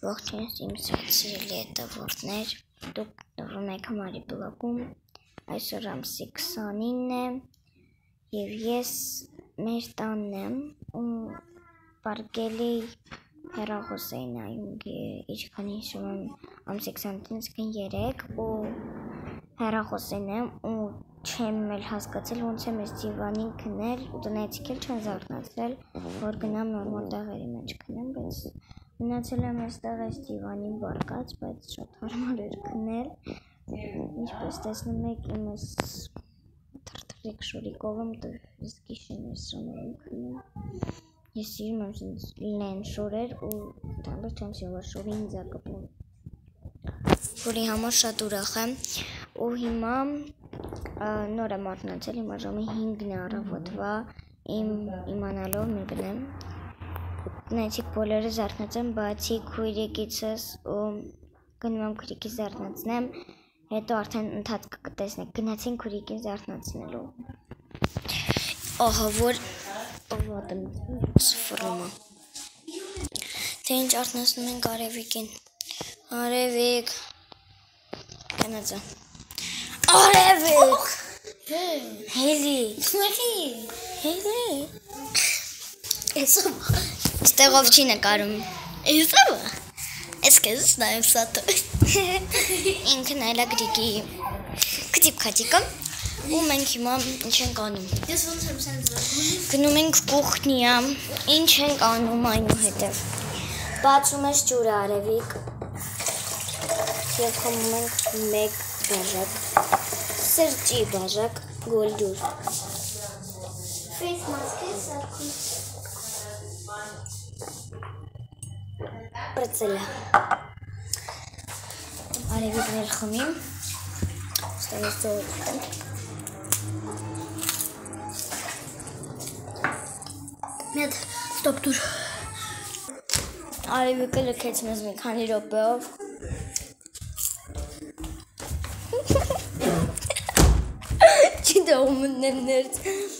Ողջույն իմ սիրելի հետևորդներ, դուք նորում եք Համարի բլոգում, այսօր ամսի 29 է և ես մեր տանն եմ ու պարկելի հեռախոս էի նայում, ինչքան հիշում եմ ամսի 29-ին 3 ու հեռախոսին եմ ու չեմ էլ հասկացել ոնց եմ ես դիվանին քնել ու տնեցիք էլ չեն զարթնացրել, որ գնամ նորմալ տեղերի մեջ քնեմ, բայց մնացել եմ այստեղ այս դիվանին բարկած, բայց շատ հարմար էր քնել, ինչպես տեսնում եք իմ ես թրթրիկ շուրիկով եմ ես գիշերներ սրանում եմ քնում, ես սիրում եմ լեն շուրեր ու դանդաղ չեմ սիրում, որ շուրի ինձ է կպում, որի համար շատ ուրախ եմ ու հիմա նոր եմ արթնացել, հիմա ժամը 5-ն է առավոտվա, իմանալով մի գնեմ, տնեցիք բոլորը զարթնացան, բացի քույրիկիցս ու գնում եմ քույրիկիս զարթնացնեմ, հետո արդեն ընթացքը կտեսնեք, գնացին քույրիկին զարթնացնելու, ահա որ վատ եմ սվռումը, թե ինչ արթնացնում ենք Արևիկին, Արևիկ, գնացա, Արևիկ, հելի, ստեղով չի նկարում, ես կեզս նայեմ սատը, ինքն այլա գրիգի կտիպ-կատիկը ու մենք հիմա ինչ ենք անում, գնում ենք կուխնիա, ինչ ենք անում այնուհետև, բացում ես ջուրը Արևիկ և խմում ենք մեկ բաժակ, սրճի բաժակ գոլդուր, պրծելը, Արևիկներ խմիմ, ստանես ծողոտ եմ, մետ ստոպ դուր, Արևիկը լքեց մեզ մի քանի րոպեով, չի դողում մնեմ ներց,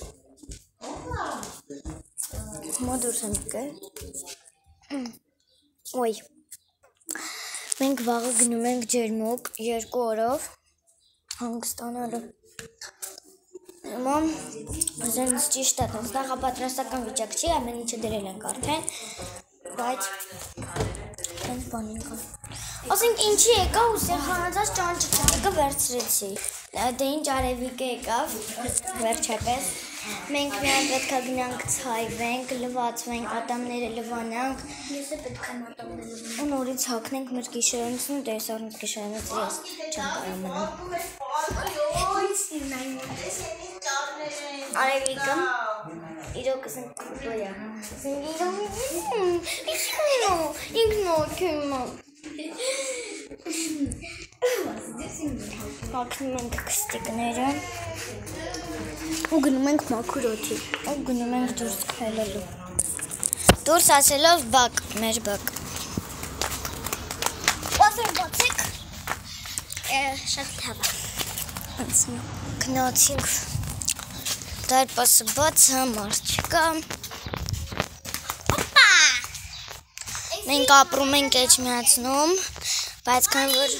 հիմա դուրս եմ եկել, ոյ, մենք վաղը գնում ենք ջերմուկ 2 օրով հանգստանալու, հիմա զենից ճիշտ է, նախապատրաստական վիճակ չի, ամեն ինչը դրել ենք արդեն, բայց հենց բան ենք ան, ասենք ինչի եկա ու սեղանացած ճանճիճիկը վերցրեցի, դե ինչ Արևիկը եկավ, վերջապես, մենք միայն պետք է գնանք ցայվենք, լվացվենք, ատամները լվանանք, ու նորից հագնենք մեր գիշերանոցն ու դես առնից գիշերանոցը ես չեմ կարող մնամ, Արևիկը, իրոք ասենք կուտոյա, հագնում ենք կստիկները ու գնում ենք մաքուրոթի ու գնում ենք դուրս քայլելու, դուրս ասելով բակ, մեր բակ, բացեր բացեք, շատ լավ է, կնացինք, դարպասը բաց համար չկա, մենք ապրում ենք Էջմիածնում, բայց քան որ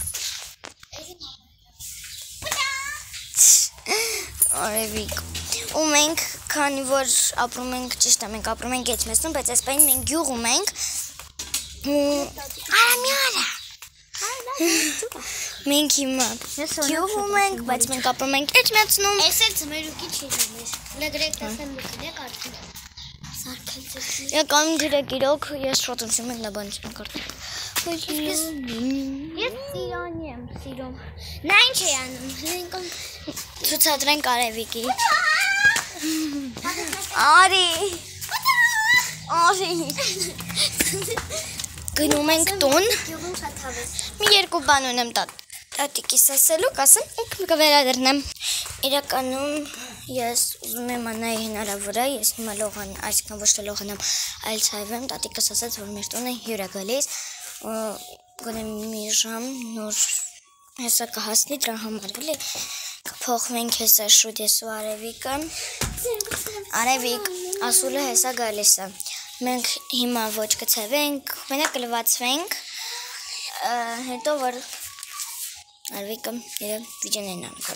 Արևիկ, ու մենք քանի որ ապրում ենք, ճիշտ է, մենք ապրում ենք Էջմիածնում, բայց այս պահին մենք գյուղում ենք, մենք հիմա գյուղում ենք, բայց մենք ապրում ենք Էջմիածնում, Ես էլ ծմերուկի չի դեմեր, լեգրեք տեսեմ լուկնեք արդին, սարկել ձեզ Եկանում գրեք իրոք, ես շատ եմ սիրում ենք նա բան չեմ կարդում, Ես Սիրանի եմ սիրում, նա ինչ է անում, ցուցադրենք Արևիկի, Արի, գնում ենք տուն, մի 2 բան ունեմ տատիկիս ասելու, կասեմ ու կվերադառնամ, իրականում ես ուզում եմ անայի հնարավորը, ես հիմա լողան, այսքան ոչ թե լողանամ, այլ ցայվեմ, տատիկս ասաց, որ մեր տունը հյուր է գալիս, գոնե մի ժամ նոր հեսա կհասնի դրա համար էլի, կփոխվենք հեսա շուտ ես ու Արևիկը, Արևիկ, ասուլը հեսա գալիս է, Մենք հիմա ոչ կցևենք, մենակ կլվացվենք, հետո որ Արվիկը իրեն վիդեոներն անկալ։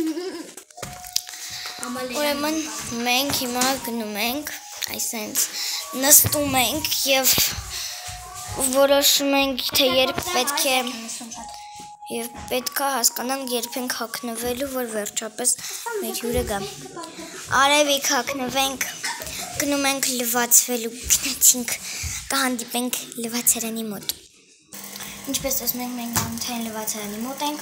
Ուրեմն մենք հիմա գնում ենք, այսենց նստում ենք և որոշում ենք, թե երբ պետք է և պետք է հասկանանք, երբ ենք հագնվելու, որ վերջապես մեր հյուրը գա։ Արևիկ հագնվենք, գնում ենք լվացվելու, գնացինք, կհանդիպենք լվացարանի մոտ։ Ինչպես ասում ենք, մենք անթեն լվացարանի մոտ ենք,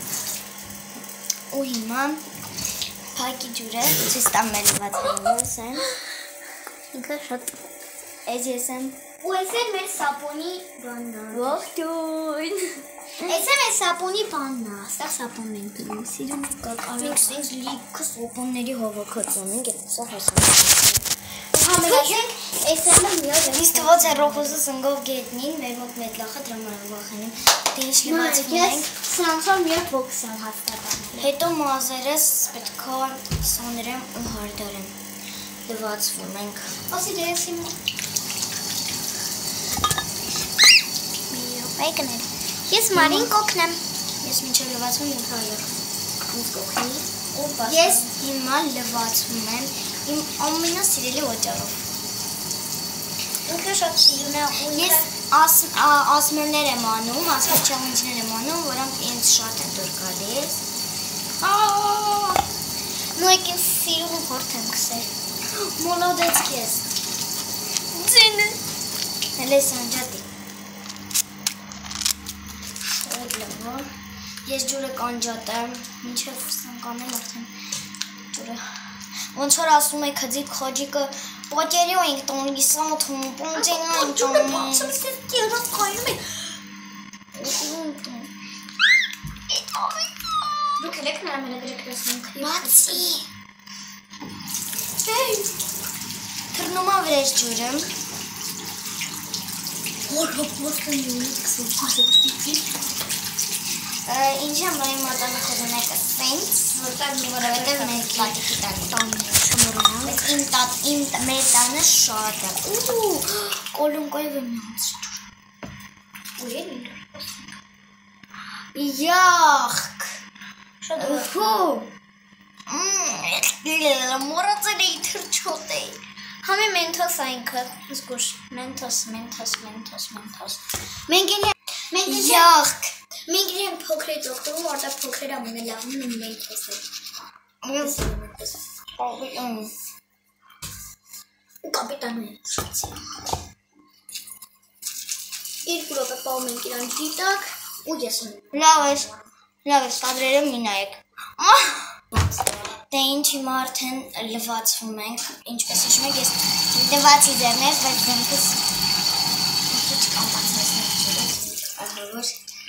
ու հիմա փակի ջուրը, ցույց տամ մեր լվացարանը, սեն, ինքը շատ, ես ես եմ, ու ես եմ մեր սապոնի բաննա։ ողջույն։ Ես եմ մեր սապոնի բաննա, ստեղ սապոնն ենք դնում, սիրում կա Մենք սենց լիքը սոպոնների հովոքոց ունենք, և սա հասանք։ Համերաշենք, ես եմ միոզ եմ։ Իսկ թվոց է ռոխոզը սնգով գետնին, մեր մոտ մետ լախը դրամանով վախենում, դե ինչ լվացվում ենք։ Սրանցով միակ ոգս եմ հաստատան։ Հետո մազերս պետքա սաներեմ ու հարդարեմ, լվացվում ենք։ Ասի դերես իմ։ Բայկներ։ Ես մարին կոքնեմ։ Ես մինչև լվացվում եմ հայր։ Ինձ կողնի։ Ես հիմա լվացվում եմ իմ ամենասիրելի օճառով։ ինքը շատ սիրուն է ու Ես ասմերներ եմ անում, ասմեր չաղունջներ եմ անում, որոնք ինձ շատ են դուր գալիս։ նույնք ինձ սիրուն հորդ եմ կսեր։ Մոլոդեց կես։ Ձինը։ Հել ես անջատի։ Ես ջուրը կանջատեմ, մինչև սանկանեմ արդեն ջուրը։ Ոնց որ ասում եք հձիտ խոջիկը պոճերիո ենք տոնի սամոթում, պոնջենու ենք Ջուրը բացում ես կերով կայնում եք։ Դուք ելեք նրա մենագրեք դեսնենք։ Բացի։ Թրնում ավրես ջուրը։ Ինչ եմ բանի մատանը խոզում եկը սենց, որովհետև մեր կլատիկի տանի մեր տանը շատ է, կոլունկոյվ եմ նանցր Յախք մորացել էի թրչոտ էի Համի մենթոս այնքը, զգուշ, մենթոս Յախք Մենք իրեն փոքրից օգտվում, որտեղ փոքրերը ամենալավն են մենթոս Ու կապիտանը է շացի Երկու րոպե պահում ենք իրան դիտակ ու ես ունեմ Լավ ես, կադրերը մի նայեք Դե ինչ հիմա արդեն լվացվում ենք, ինչպես հիշում եք, ես լվացի ձերներ, բայց դեմքս ինչ կամպացնեսներ չերեք,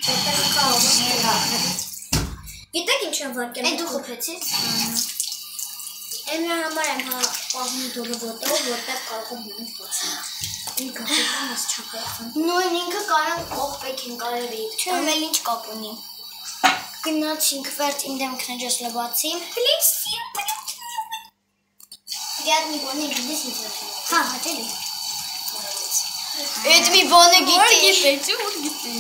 Գիտեք ինչ եմ վարկել Է դու խոպեցից Են նրա համար եմ պահում դոլը ոտով, որտեղ կարող եմ ունենք բացել Իմ կապետան ես չապետան Նույն ինքը կարան կողպեք են կարելի, չեմ էլ ինչ կապ ունի Գնացինք վերջ իմ դեմքն ես լվացի Պլիս Դիատ մի բոն է գիտես ինձ Հա, հատելի Էդ մի բոն է գիտի Որ գիտի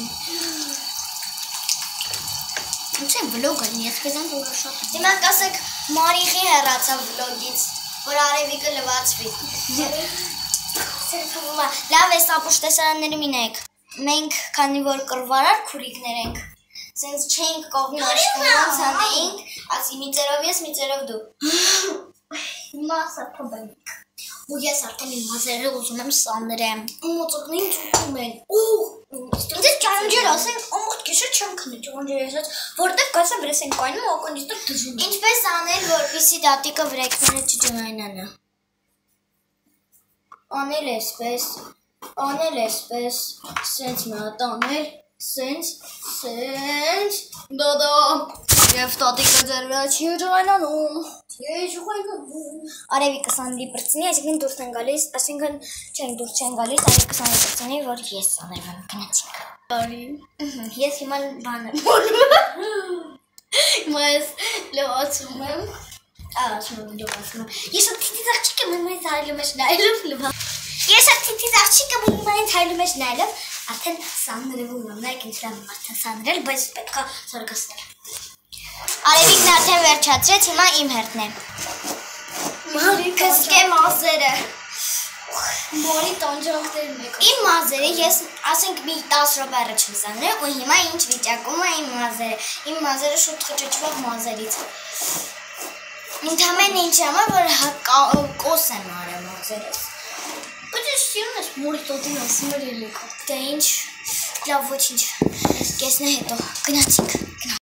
Ինչ եմ վլոգ ալին, ես կեզան դուրը շատ Հիմա կասեք Մարիխի հեռացավ վլոգից, որ արևիկը լվացվի Լավ ես ապուշ տեսարանների մինեք Մենք քանի որ կրվարար քուրիկներ ենք Սենց չենք կողմի աշխնոնց անեինք Ասի մի ծերով ես, մի ծերով դու Հիմա սարփոբենք Ու ես արդեն իմ մազերը ուզում եմ սաներեմ Մոծոկնին ծուկում են Դες ճանջեր ասենք ամոտ կեշը չեմ քնի ճանջեր ասած Որտեղ կասեմ վրես են կայնում ու ակոնիստոր դժում Ինչպես անել, որպիսի դատիկը վրեքները չջնայնանա Անել էսպես, սենց մի հատ անել, սենց, դադա Եվ տատիկը ձեր վրա չի ջնայնանում Արևիկը սանրի պրծնի, այսինքն դուրս են գալիս, այսինքն չենք դուրս չեն գալիս, արևիկը սանրի պրծնի, որ ես սաներվեմ, գնացինք Ես հիմա բան եմ Հիմա ես լվացում եմ Ասում եմ լվացում եմ Ես ատիդից աղջիկ եմ, ես արելում ես նայելով լվա Ես ակտիվ աղջիկը բուլում են թայլում ես նայելով, արդեն սանրել ուղղում, նայք ինձ լավ արդեն սանրել, բայց պետքա զարգացնել։ Արևիկն արդեն վերջացրեց, հիմա իմ հերթն է։ Մարի Կսկե մազերը։ Մարի տանջանքներն եկա։ Իմ մազերը ես ասենք մի 10 րոպե առաջ սանրել ու հիմա ինչ վիճակում է իմ մազերը։ Իմ մազերը շուտ խճճվող մազերից։ Ընդամենը ինչ համար որ կոս եմ արել մազերս։ Բայց ես սիրում ես մորի տոտին ասում էր ելիքով։ Դե ինչ, լավ ոչինչ։ Կեսնե հետո գնացինք։